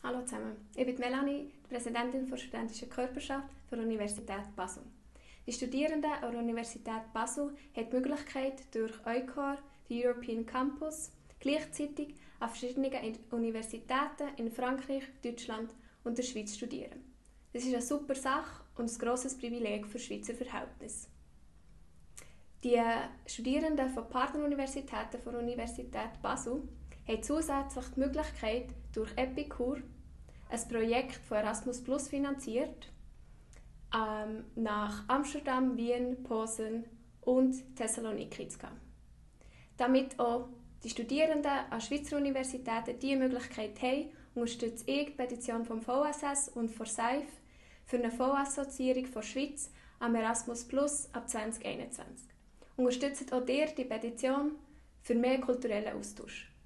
Hallo zusammen, ich bin Melanie, die Präsidentin der Studentischen Körperschaft der Universität Basel. Die Studierenden an der Universität Basel haben die Möglichkeit, durch EUCOR, den European Campus, gleichzeitig an verschiedenen Universitäten in Frankreich, Deutschland und der Schweiz zu studieren. Das ist eine super Sache und ein grosses Privileg für Schweizer Verhältnisse. Die Studierenden von Partneruniversitäten der Universität Basel haben zusätzlich die Möglichkeit, durch Epicur ein Projekt von Erasmus Plus finanziert, nach Amsterdam, Wien, Posen und Thessaloniki zu gehen. Damit auch die Studierenden an Schweizer Universitäten diese Möglichkeit haben, unterstütze ich die Petition vom VSS und von SAIF für eine Vollassoziierung der Schweiz am Erasmus Plus ab 2021. Unterstützt auch ihr die Petition für mehr kulturellen Austausch.